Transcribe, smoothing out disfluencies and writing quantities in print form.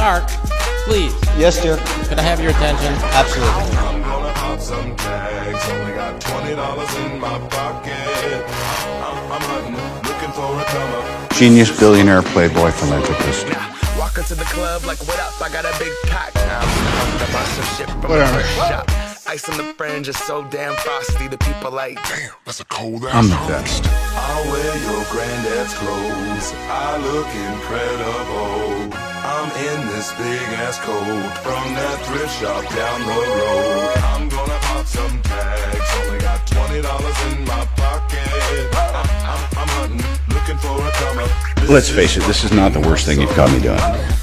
Sark, please. Yes, dear. Could I have your attention? Absolutely. I'm gonna pop some tags. Only got $20 in my pocket. I'm hunting, looking for a come up. Genius, billionaire, playboy, philanthropist. Walk into the club like, what up? I got a big cock. Now I'm to buy some shit from Whatever. the first shop. Ice on the fringe is so damn frosty. The people like, Damn, that's a cold ass. I'm the best. I'll wear your granddad's clothes. I look incredible. I'm in this big ass coat from that thrift shop down the road. I'm gonna pop some tags. Only got $20 in my pocket. I'm hunting, looking for a come up. Let's face it, this is not the worst thing you've caught me doing.